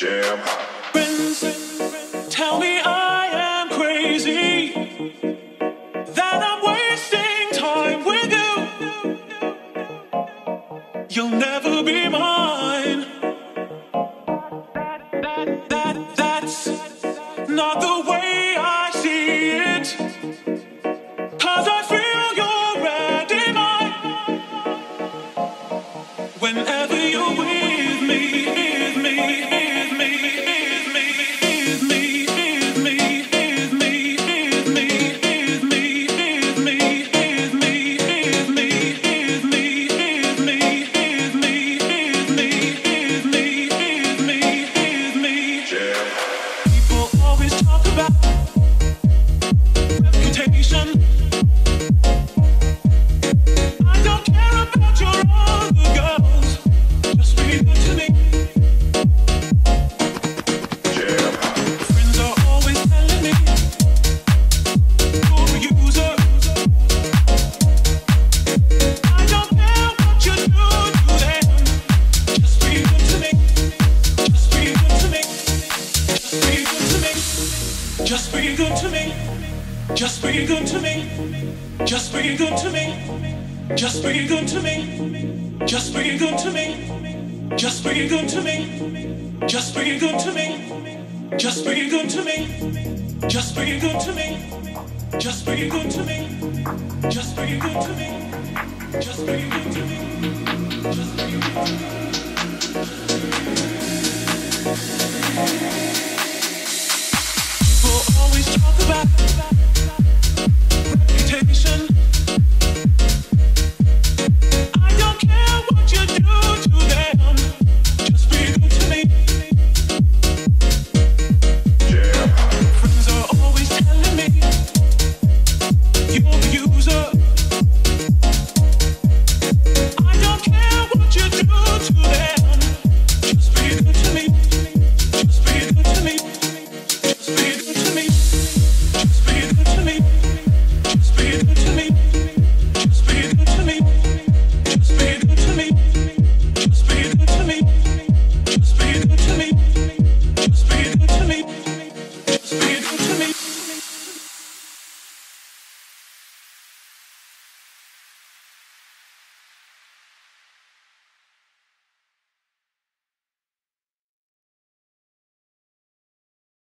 Jam. Friends tell me I am crazy, that I'm wasting time with you. You'll never be mine. That's not the way I see it. 'Cause I feel you're ready mine. Whenever you're with me, with me, with me, with me, with me, with me, with me, with me, with me, with me, with me, with me, with me, with me, with me, with me, with me, with me, with me. People always talk about reputation. I don't care about your other girls. Just be good to me. Friends are always telling me you're a user. I don't care what you do to them. Just be good to me. Just be good to me. Just be good to me. Just be good to me. Just be good to me. Just be good to me. Just be good to me. Just be good to me. Just be good to me. Just be good to me. Just be good to me. Just be good to me. Just be good to me. Just be good to me. Just be good to me. Just be good to me.